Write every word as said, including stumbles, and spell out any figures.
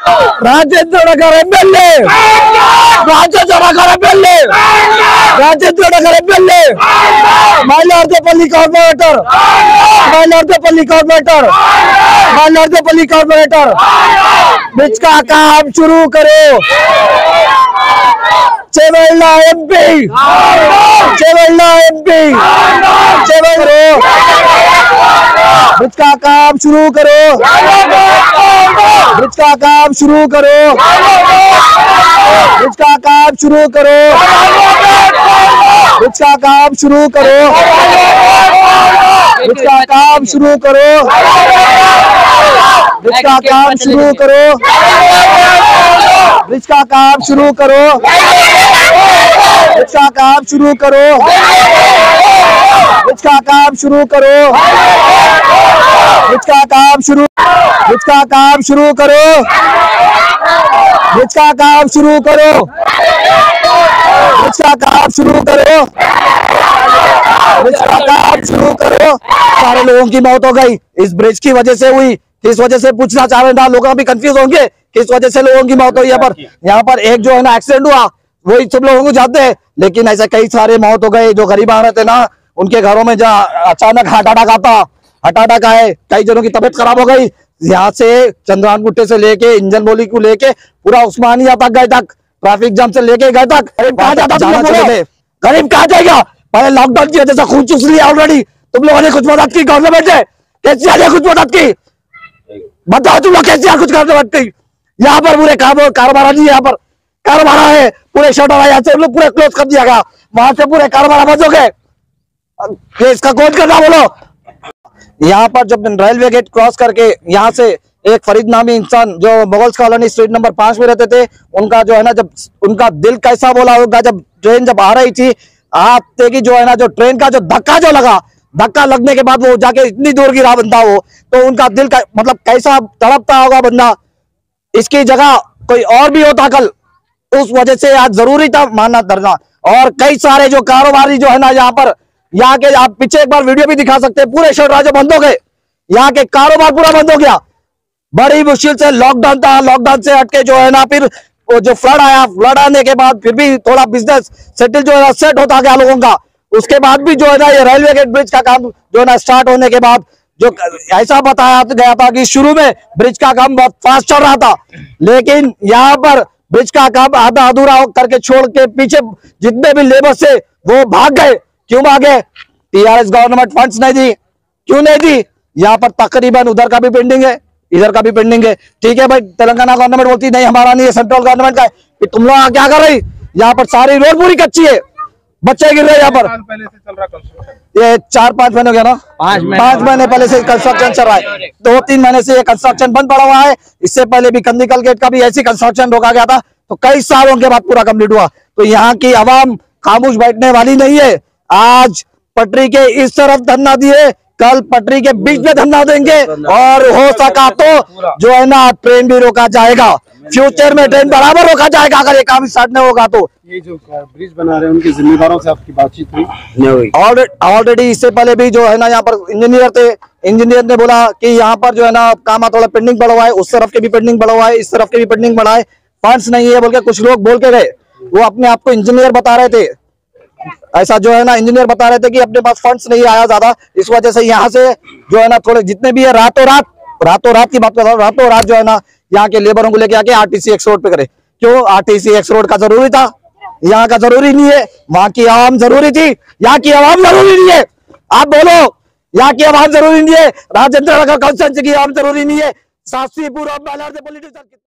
Rajendra Nagar MLA, Rajendra Nagar MLA, Rajendra Nagar MLA, Mailardevpally corporator, Mailardevpally corporator, Mailardevpally corporator, bridge का काम शुरू करो। Chevella MP, Chevella MP, Chevella bridge का काम शुरू करो, ब्रिज का काम शुरू करो, ब्रिज का काम शुरू करो, ब्रिज का काम शुरू करो, ब्रिज का काम शुरू करो, ब्रिज का काम शुरू करो, ब्रिज का काम शुरू करो, ब्रिज का काम शुरू करो, ब्रिज का काम शुरू करो, ब्रिज का काम शुरू, ब्रिज का काम शुरू करो, ब्रिज का काम शुरू करो, ब्रिज का काम शुरू करो, ब्रिज का काम शुरू करो। सारे लोगों की मौत हो गई इस ब्रिज की वजह से हुई। किस वजह से पूछना चाह रहे हैं, लोग भी कंफ्यूज होंगे किस वजह से लोगों की मौत हुई। यहाँ पर यहाँ पर एक जो है ना एक्सीडेंट हुआ वही सब लोगों को जानते हैं, लेकिन ऐसे कई सारे मौत हो गए। जो गरीब आ रहे थे ना उनके घरों में जहाँ अचानक हार्ट अटैक आता, हार्ट अटैक आए, कई जनों की तबीयत खराब हो गई। यहाँ से चंद्रयान गुट्टे से लेके इंजन बोली को लेके पूरा उस्मानिया तक गए तक, ट्रैफिक जाम से लेके गए तक। गरीब कहाँ जाएगा? पहले लॉकडाउन की वजह से खून चूस लिया ऑलरेडी। तुम लोगों ने कुछ मदद की गवर्नमेंट ने, केसीआर ने कुछ मदद की? बताओ तुम लोग केसीआर कुछ मदद की? यहाँ पर पूरे कारोबार नहीं, यहाँ पर कारोबार है पूरे शटर यहाँ से लोग पूरे क्लोज कर दिया गया, वहां से पूरे कारोबार बंद हो गए। इसका कौन करना बोलो? यहाँ पर जब रेलवे गेट क्रॉस करके यहाँ से एक फरीद नामी इंसान जो मुगल्स कॉलोनी स्ट्रीट नंबर पांच में रहते थे, उनका जो है ना जब उनका दिल कैसा बोला होगा जब ट्रेन जब आ रही थी आते की जो है ना जो ट्रेन का जो धक्का जो लगा, धक्का लगने के बाद वो जाके इतनी दूर गिरा बंदा वो, तो उनका दिल का मतलब कैसा तड़पता होगा बंदा। इसकी जगह कोई और भी होता कल, उस वजह से आज जरूरी था मानना धरना। और कई सारे जो कारोबारी जो है ना यहाँ पर, यहाँ के आप पीछे एक बार वीडियो भी दिखा सकते हैं, पूरे शहर राज्य बंद हो गए, यहाँ के कारोबार पूरा बंद हो गया। बड़ी मुश्किल से लॉकडाउन था, लॉकडाउन से हटके जो है ना फिर वो जो फ्लड आया, फ्लड आने के बाद फिर भी थोड़ा बिजनेस सेटल जो है सेट होता गया लोगों का। उसके बाद भी जो है ना ये रेलवे गेट ब्रिज का काम जो है ना स्टार्ट होने के बाद जो ऐसा बताया गया था कि शुरू में ब्रिज का काम बहुत फास्ट चल रहा था, लेकिन यहाँ पर ब्रिज का काम आधा अधूरा करके छोड़ के पीछे जितने भी लेबर से वो भाग गए। क्यों भागे? टीआरएस गवर्नमेंट फंड्स नहीं दी। क्यों नहीं दी? यहाँ पर तकरीबन उधर का भी पेंडिंग है, इधर का भी पेंडिंग है। ठीक है भाई, तेलंगाना गवर्नमेंट बोलती नहीं हमारा नहीं है, सेंट्रल गवर्नमेंट का है। फिर तुम लोग क्या कर रही? यहाँ पर सारी रोड पूरी कच्ची है, बच्चे गिर रहे यहाँ पर। पहले से चल रहा कंस्ट्रक्शन, ये चार पांच महीने हो गया ना, पांच पांच महीने पहले से कंस्ट्रक्शन चल रहा है। दो तीन महीने से ये कंस्ट्रक्शन बंद पड़ा हुआ है। इससे पहले भी कंदीकल गेट का भी ऐसी कंस्ट्रक्शन रोका गया था, तो कई सालों के बाद पूरा कंप्लीट हुआ। तो यहाँ की आवाम खामोश बैठने वाली नहीं है। आज पटरी के इस तरफ धरना दिए, कल पटरी के बीच में धरना देंगे, और हो सका तो जो है ना ट्रेन भी रोका जाएगा। फ्यूचर में ट्रेन बराबर रोका जाएगा अगर ये काम स्टार्ट नहीं होगा तो। ये जो ब्रिज बना रहे हैं उनके जिम्मेदारों से आपकी बातचीत हुई? ऑलरेडी इससे पहले भी जो है ना यहाँ पर इंजीनियर थे, इंजीनियर ने बोला कि यहाँ पर जो है ना काम थोड़ा पेंडिंग पड़ा हुआ है, उस तरफ के भी पेंडिंग पड़ा हुआ है, इस तरफ के भी पेंडिंग पड़ा है, फंड्स नहीं है बोल के कुछ लोग बोल के गए। वो अपने आप को इंजीनियर बता रहे थे, ऐसा जो है ना इंजीनियर बता रहे थे कि अपने पास फंड्स नहीं आया ज्यादा, इस वजह से यहाँ से जो है ना थोड़े जितने भी है रातों रात रातों रात की बात कर रहा हूँ, रातों रात जो है ना यहाँ के लेबरों को लेके आके आरटीसी एक्स रोड पे करे। क्यों आरटीसी एक्स रोड का जरूरी था? यहाँ का जरूरी नहीं है, वहां की आवाम जरूरी थी। यहाँ की आवाम जरूरी नहीं है, आप बोलो यहाँ की आवाम जरूरी नहीं है, राजेंद्र नगर कॉन्स्टिट्यूएंसी की आवाम जरूरी नहीं है, सासीपुर और